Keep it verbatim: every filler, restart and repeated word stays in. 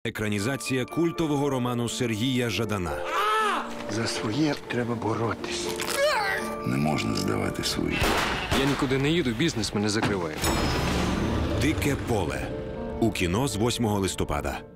Екранізація культового роману Сергія Жадана. За своє треба боротись. Не можна здавати свої. Я нікуди не їду, бізнес мене закриває. Дике поле. У кіно з восьмого листопада.